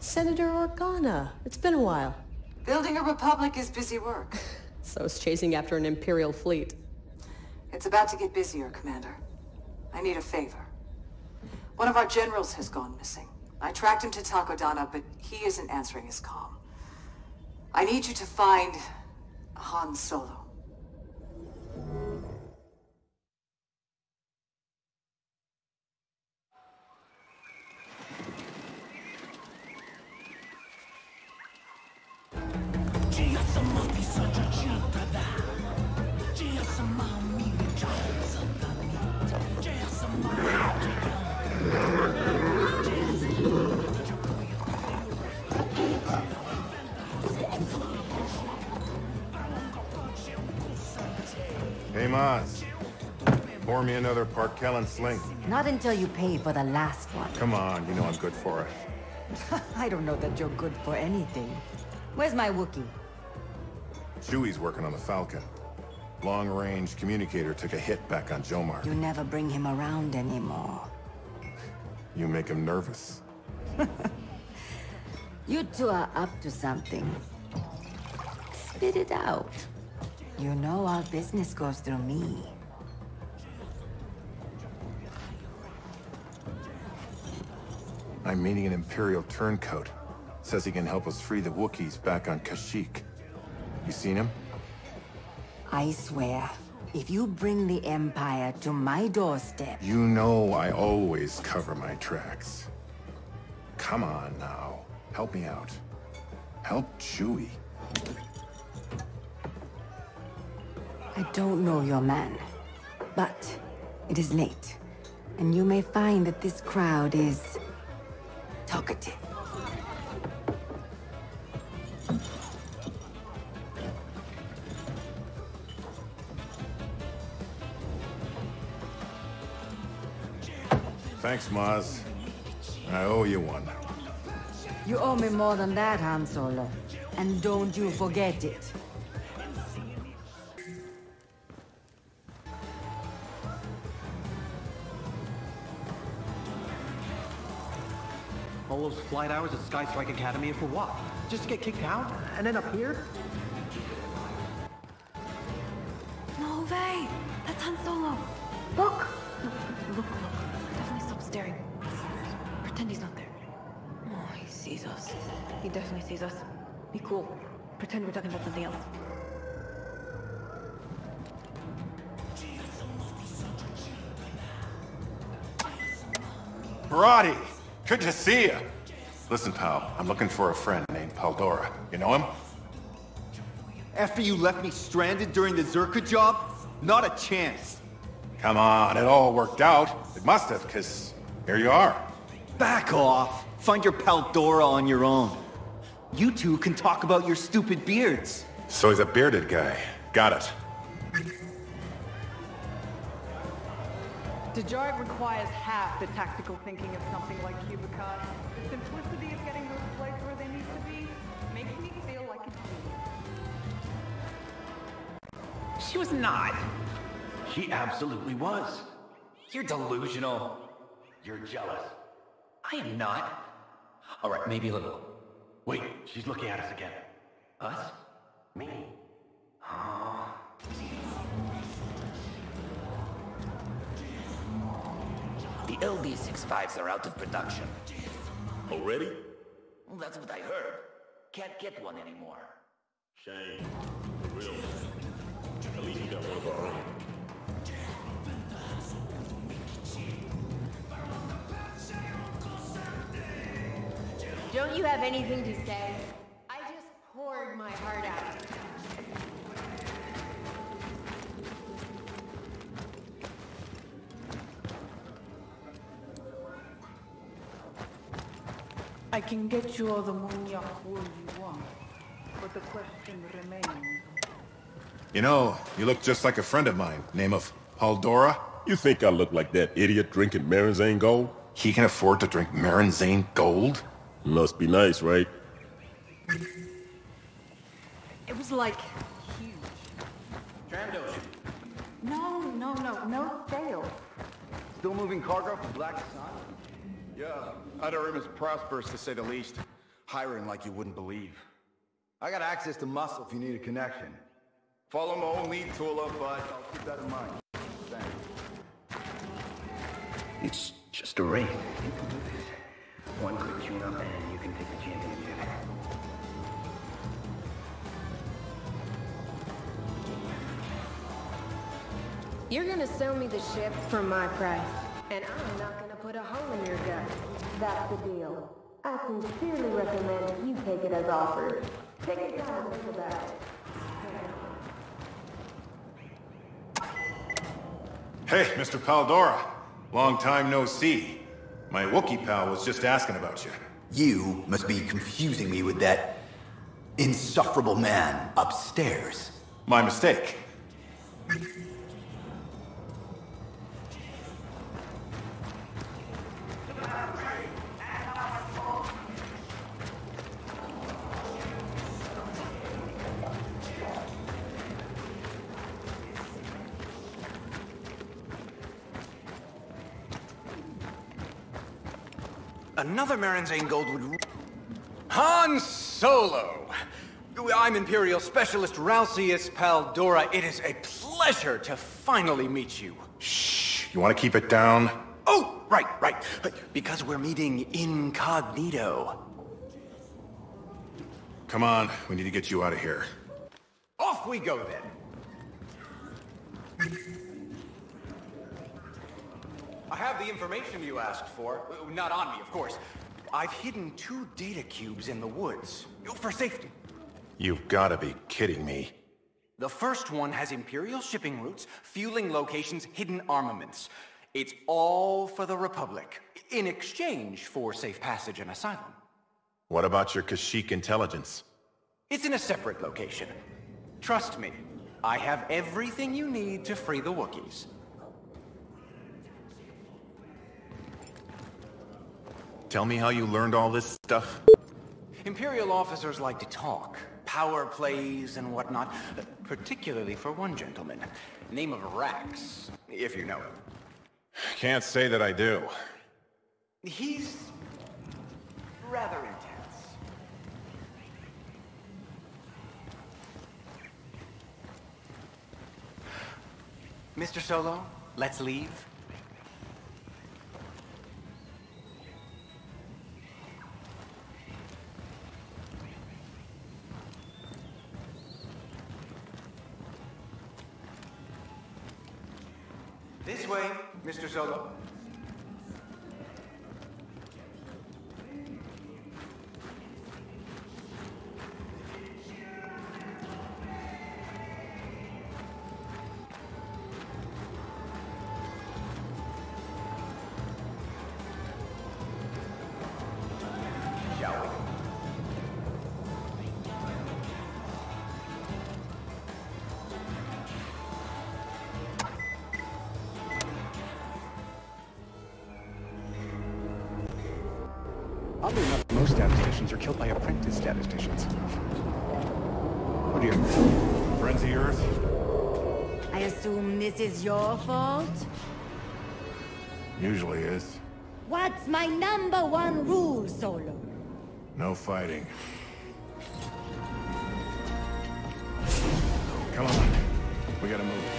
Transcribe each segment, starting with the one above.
Senator Organa. It's been a while. Building a republic is busy work. So is chasing after an Imperial fleet. It's about to get busier, Commander. I need a favor. One of our generals has gone missing. I tracked him to Takodana, but he isn't answering his comm. I need you to find Han Solo. Hey, Maz. Pour me another Parkellen Sling. Not until you pay for the last one. Come on, you know I'm good for it. I don't know that you're good for anything. Where's my Wookiee? Chewie's working on the Falcon. Long-range communicator took a hit back on Jomar. You never bring him around anymore. You make him nervous. You two are up to something. Spit it out. You know all business goes through me. I'm meeting an Imperial turncoat. Says he can help us free the Wookiees back on Kashyyyk. You seen him? I swear, if you bring the Empire to my doorstep... You know I always cover my tracks. Come on now. Help me out. Help Chewie. I don't know your man, but it is late, and you may find that this crowd is... talkative. Thanks, Maz. I owe you one. You owe me more than that, Han Solo. And don't you forget it. All those flight hours at Sky Strike Academy for what? Just to get kicked out and end up here? No way! That's Han Solo! Look! Look. Definitely stop staring. Pretend he's not there. Oh, he sees us. He definitely sees us. Be cool. Pretend we're talking about something else. Barati! Good to see you! Listen, pal, I'm looking for a friend named Paldora. You know him? After you left me stranded during the Zerka job? Not a chance. Come on, it all worked out. It must have, because here you are. Back off. Find your Paldora on your own. You two can talk about your stupid beards. So he's a bearded guy. Got it. Dejarik requires half the tactical thinking of something like Cubicon. The simplicity of getting those flags where they need to be makes me feel like a genius. She was not. She absolutely was. You're delusional. You're jealous. I am not. All right, maybe a little. Wait, she's looking at us again. Us? Me? Oh. The LD-65s are out of production. Already? Well, that's what I heard. Can't get one anymore. Shame. For real. At least we got one of our own. Don't you have anything to say? I just poured my heart out. I can get you all the Munyak wool you want, but the question remains. You know, you look just like a friend of mine, name of Paldora. You think I look like that idiot drinking Marinzane Gold? He can afford to drink Marinzane Gold? Must be nice, right? It was like huge. Trandoshan. No fail. Still moving cargo from Black Sun? Yeah, Adarim is prosperous to say the least. Hiring like you wouldn't believe. I got access to muscle if you need a connection. Follow my own lead, Tula, but I'll keep that in mind. Thanks. It's just a race. You can do this. One quick tune-up and you can take the championship. You're gonna sell me the ship for my price, and I'm not gonna put a hole in your gut. That's the deal. I sincerely recommend you take it as offered. Take your time to think about it. Hey, Mr. Paldora. Long time no see. My Wookiee pal was just asking about you. You must be confusing me with that insufferable man upstairs. My mistake. Another Maranzane Gold would... Han Solo! I'm Imperial Specialist Ralcius Paldora. It is a pleasure to finally meet you. Shh, you want to keep it down? Oh, right. Because we're meeting incognito. Come on, we need to get you out of here. Off we go, then. I have the information you asked for. Not on me, of course. I've hidden 2 data cubes in the woods. For safety. You've got to be kidding me. The first one has Imperial shipping routes, fueling locations, hidden armaments. It's all for the Republic, in exchange for safe passage and asylum. What about your Kashyyyk intelligence? It's in a separate location. Trust me, I have everything you need to free the Wookiees. Tell me how you learned all this stuff? Imperial officers like to talk. Power plays and whatnot. Particularly for one gentleman. Name of Rax, if you know him. Can't say that I do. He's... rather intense. Mr. Solo, let's leave. This way, Mr. Solo. Shall we? Oddly enough, most statisticians are killed by apprentice statisticians. Oh dear. Friends of yours? I assume this is your fault? Usually is. What's my #1 rule, Solo? No fighting. Come on. We gotta move.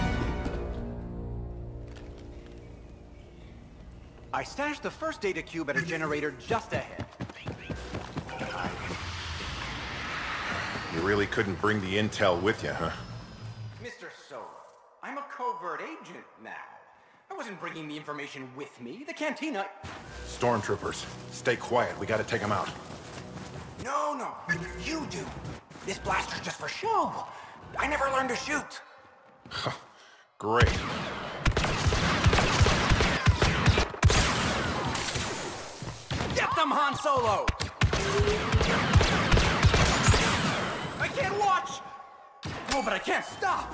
I stashed the first data cube at a generator just ahead. You really couldn't bring the intel with you, huh? Mr. Solo, I'm a covert agent now. I wasn't bringing the information with me. The cantina... Stormtroopers, stay quiet. We gotta take them out. No. You do. This blaster's just for show. I never learned to shoot. Great. Get them, Han Solo! I can't watch! Oh, but I can't stop!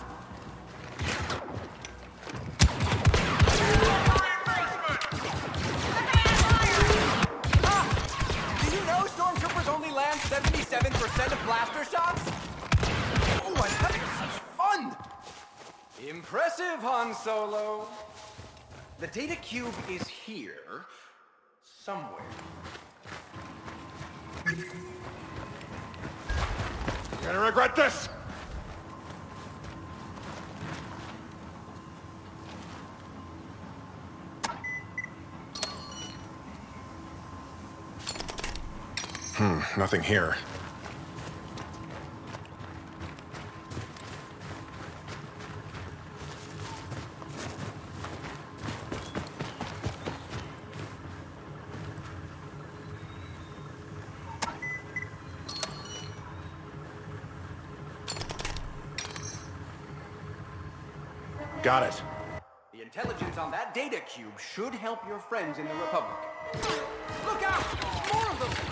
Do you know Stormtroopers only land 77% of blaster shots? Oh, I'm having such fun! Impressive, Han Solo. The data cube is here, somewhere. You're gonna regret this! Nothing here. Got it. The intelligence on that data cube should help your friends in the Republic. Look out! More of them!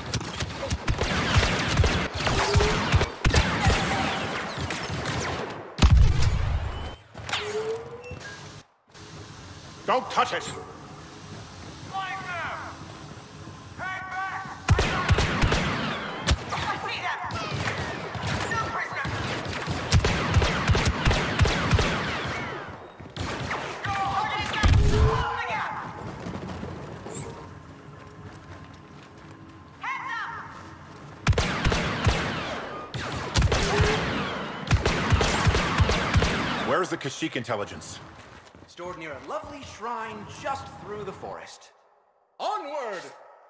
Don't touch it! Where's the Kashyyyk intelligence? Stored near a lovely shrine just through the forest. Onward!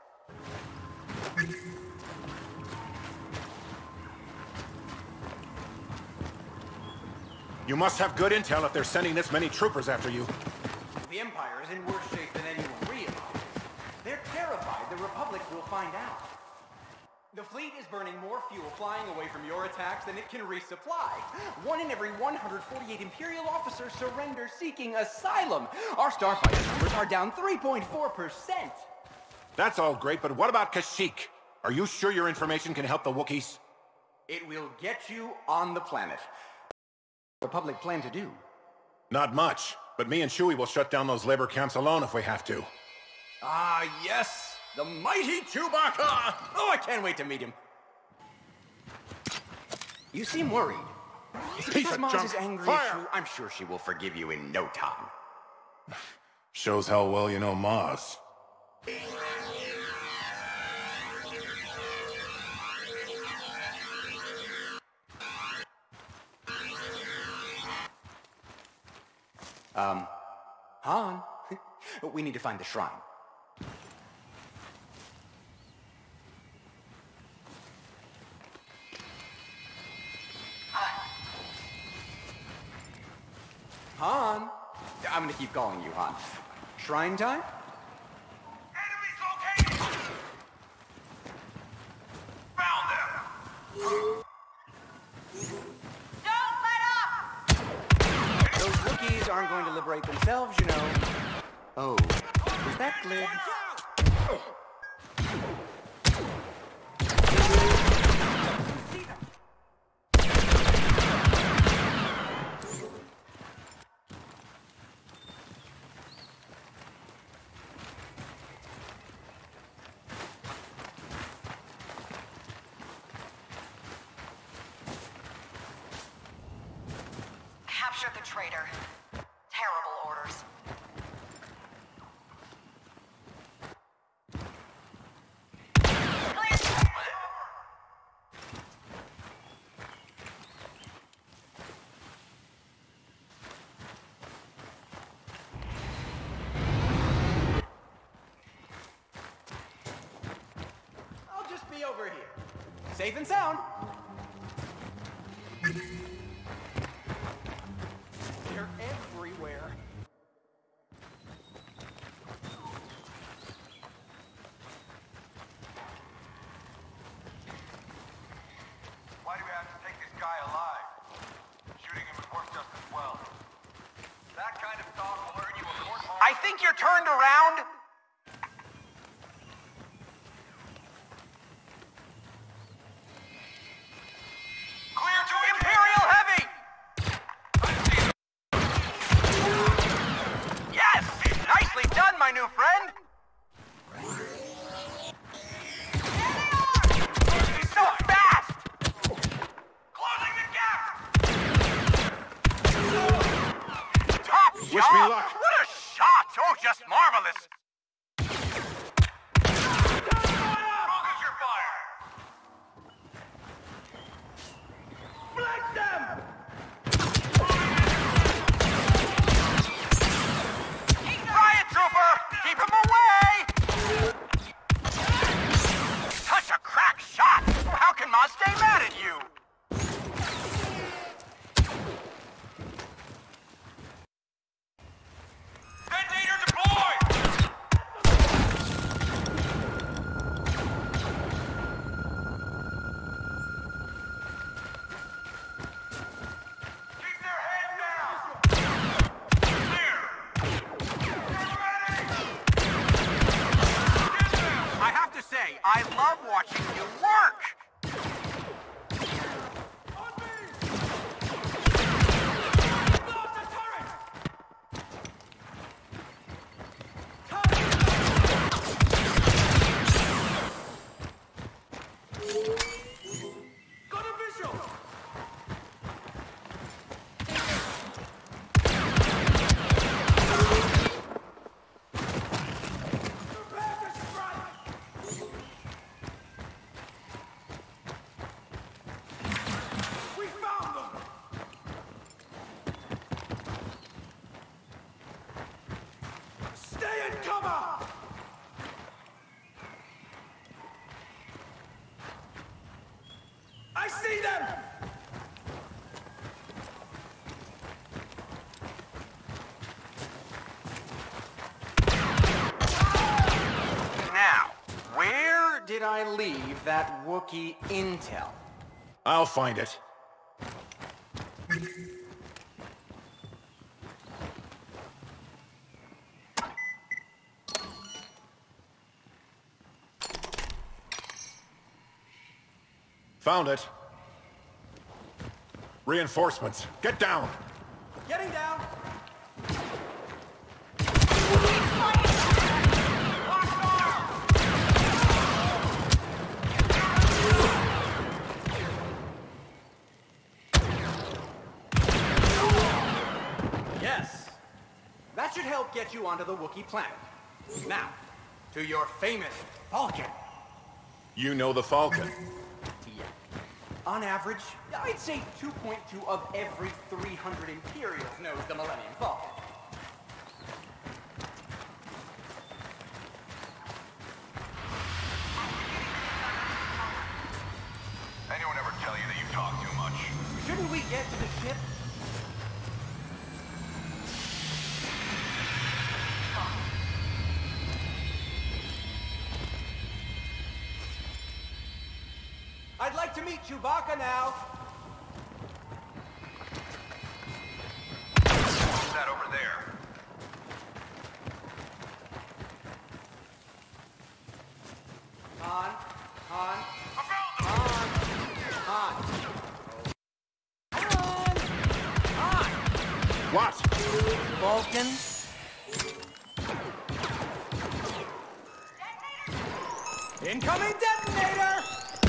You must have good intel if they're sending this many troopers after you. The Empire is in worse shape than anyone realizes. They're terrified the Republic will find out. The fleet is burning more fuel flying away from your attacks than it can resupply. 1 in every 148 Imperial officers surrender seeking asylum. Our starfighter numbers are down 3.4%. That's all great, but what about Kashyyyk? Are you sure your information can help the Wookiees? It will get you on the planet. What the Republic plan to do? Not much, but me and Chewie will shut down those labor camps alone if we have to. Ah, yes! The mighty Chewbacca! Oh, I can't wait to meet him. You seem worried. Is it because Maz is angry at you? I'm sure she will forgive you in no time. Shows how well you know Maz. Han, we need to find the shrine. Han! I'm gonna keep calling you Han. Shrine time? Enemies located! Found them! Don't let up! Those Wookiees aren't going to liberate themselves, you know. Oh, is that Glib? Capture the traitor. Terrible orders. I'll just be over here. Safe and sound. They're everywhere. Why do we have to take this guy alive? Shooting him would work just as well. That kind of talk will earn you a court-martial. I think you're turned around. Clear to Imperial Heavy! Yes! Nicely done, my new friend! He's so fast! Closing the gap! Top Wish me job! luck. What a shot! Oh, just marvelous! I love watching you work! I see them! Now, where did I leave that Wookiee intel? I'll find it. Found it. Reinforcements. Get down. Getting down. Yes. That should help get you onto the Wookiee planet. Now, to your famous Falcon. You know the Falcon. Yeah. On average, I'd say 2.2 of every 300 Imperials knows the Millennium Falcon. Anyone ever tell you that you talk too much? Shouldn't we get to the ship? I'd like to meet Chewbacca now. What's that over there? Han. What? Vulcan. Incoming detonator!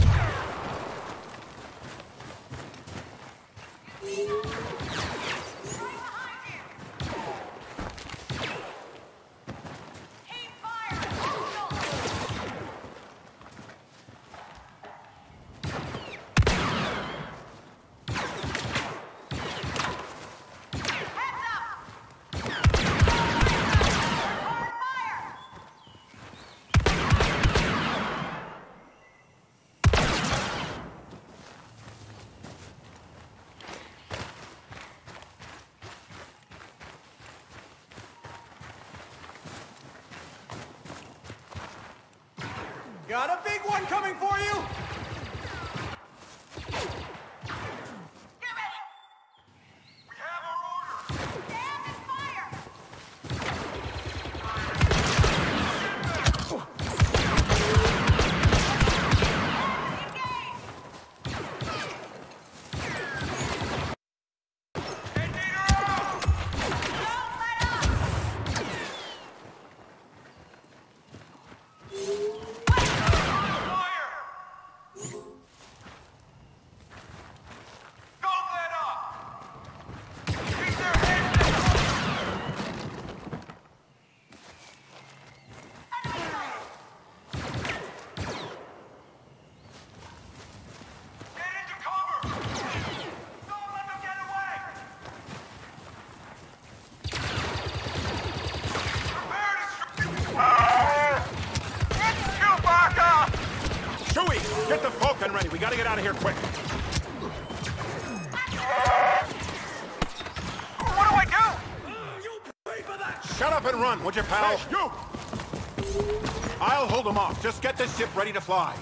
Got a big one coming for you! Get the Falcon ready. We gotta get out of here quick. What do I do? You'll pay for that! Shut up and run, would you, pal? Hey, you! I'll hold them off. Just get this ship ready to fly.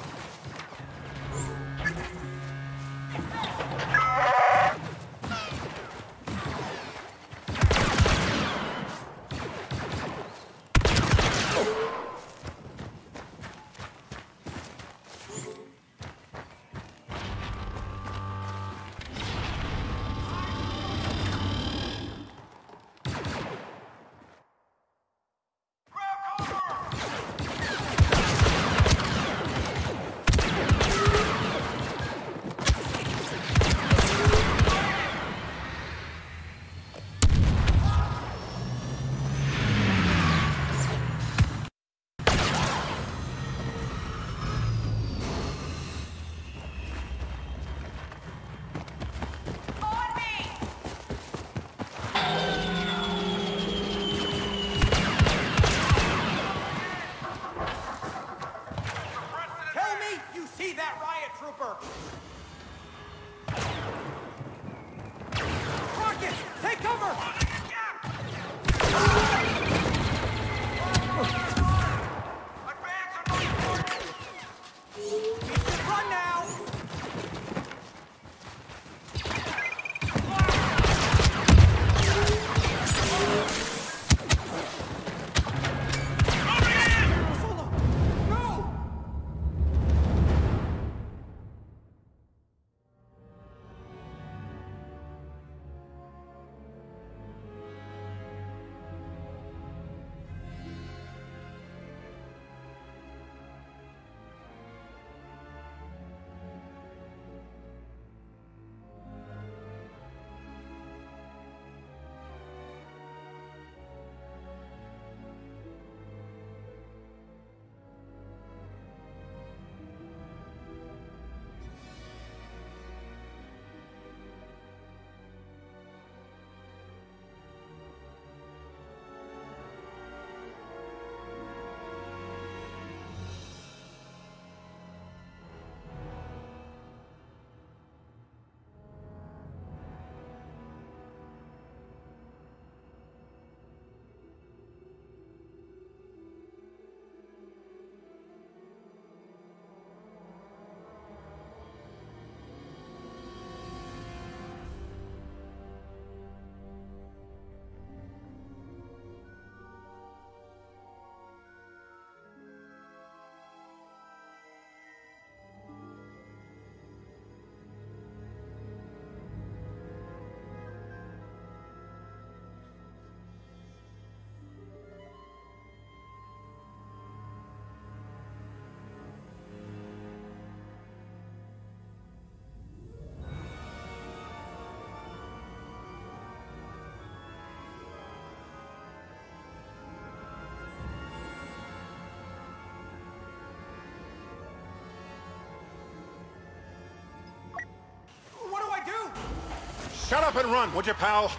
Shut up and run, would you, pal?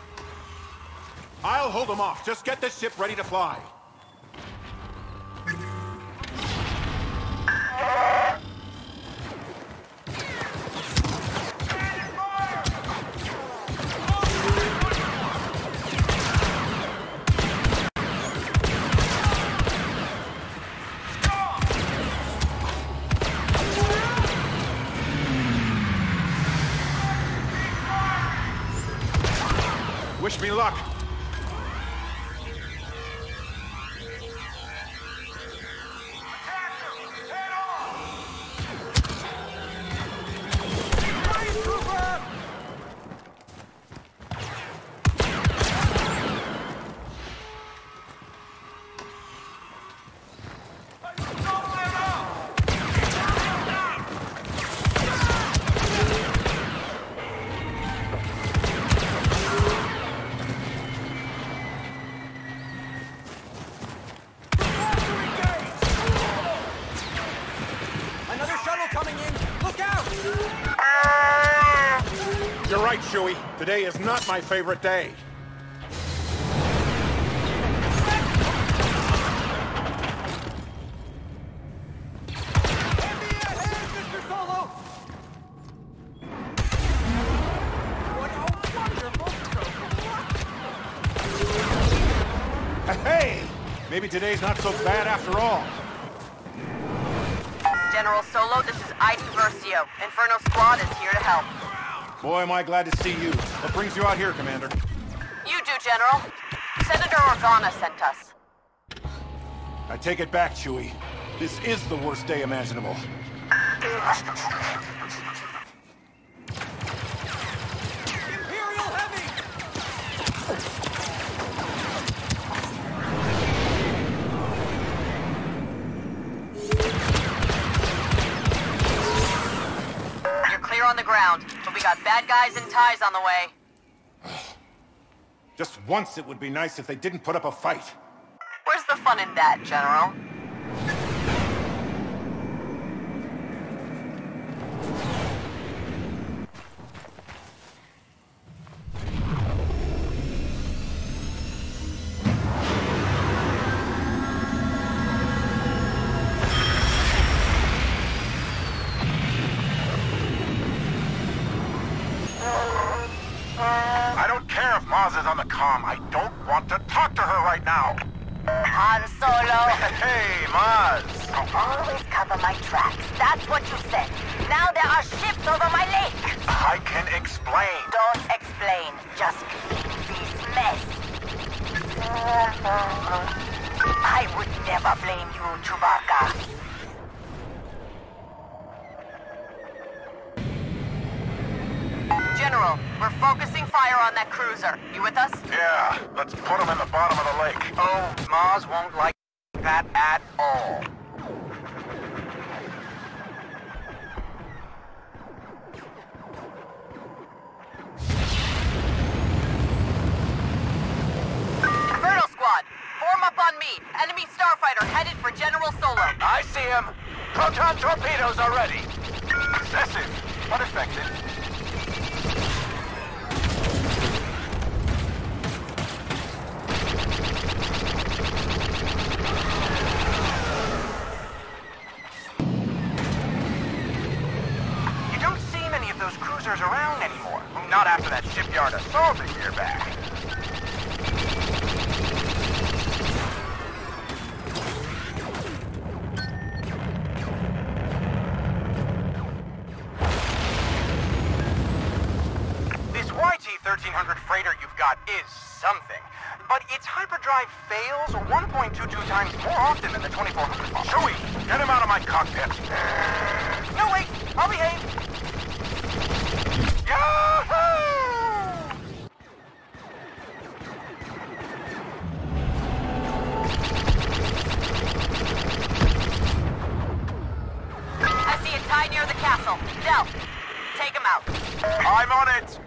I'll hold them off. Just get this ship ready to fly. Wish me luck. You're right, Chewie. Today is not my favorite day. Hey! Maybe today's not so bad after all. General Solo, this is ID Versio. Inferno Squad is here to help. Boy, am I glad to see you. What brings you out here, Commander? You do, General. Senator Organa sent us. I take it back, Chewie. This is the worst day imaginable. Imperial Heavy! You're clear on the ground, but we got bad guys and ties on the way. Just once it would be nice if they didn't put up a fight. Where's the fun in that, General? I don't care if Maz is on the comm. I don't want to talk to her right now. Han Solo. Hey, Maz. I always cover my tracks. That's what you said. Now there are ships over my lake. I can explain. Don't explain. Just clean this mess. I would never blame you, Chewbacca. General, we're focusing fire on that cruiser. You with us? Yeah, let's put him in the bottom of the lake. Oh, Maz won't like that at all. Inferno Squad, form up on me. Enemy starfighter headed for General Solo. I see him. Proton torpedoes are ready. Excessive, but effective. You don't see many of those cruisers around anymore. Not after that shipyard assault a year back. This YT-1300 freighter you've got is something, but its hyperdrive fails 1.22 times more often than the 2400 model. Chewie, get him out of my cockpit. No, wait, I'll behave. Yahoo! I see a tie near the castle. Del, take him out. I'm on it.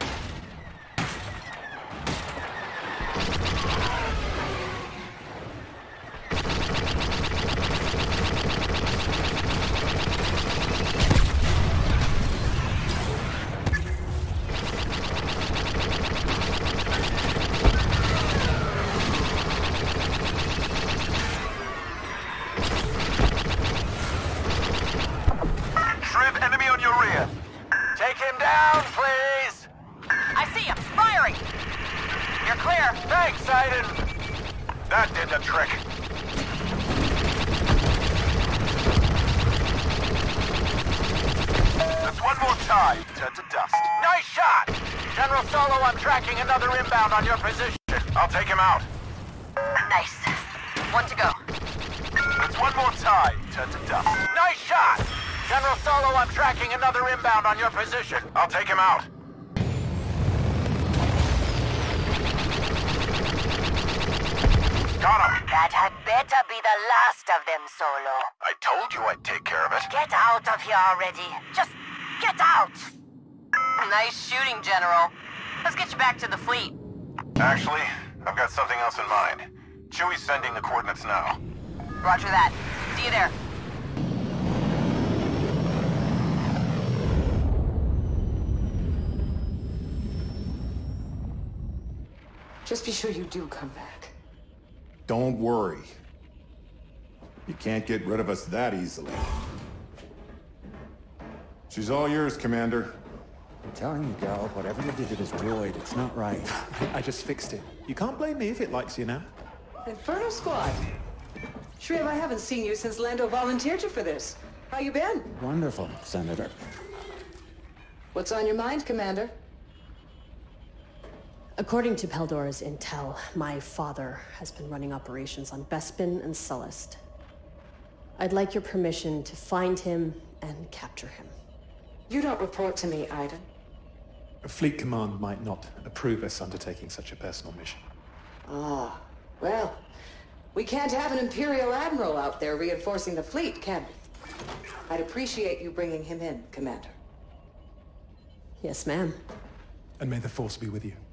Aiden! That did the trick. That's one more tie. Turn to dust. Nice shot! General Solo, I'm tracking another inbound on your position. I'll take him out. Nice. One to go. That's one more tie. Turn to dust. Nice shot! General Solo, I'm tracking another inbound on your position. I'll take him out. Got him. That had better be the last of them, Solo. I told you I'd take care of it. Get out of here already. Just get out! Nice shooting, General. Let's get you back to the fleet. Actually, I've got something else in mind. Chewie's sending the coordinates now. Roger that. See you there. Just be sure you do come back. Don't worry. You can't get rid of us that easily. She's all yours, Commander. I'm telling you, Gal, whatever you did to this droid, it's not right. I just fixed it. You can't blame me if it likes you now. Inferno Squad. Shriv, I haven't seen you since Lando volunteered you for this. How you been? Wonderful, Senator. What's on your mind, Commander? According to Peldora's intel, my father has been running operations on Bespin and Sullust. I'd like your permission to find him and capture him. You don't report to me, Aiden. A fleet command might not approve us undertaking such a personal mission. Ah, well, we can't have an Imperial Admiral out there reinforcing the fleet, can we? I'd appreciate you bringing him in, Commander. Yes, ma'am. And may the Force be with you.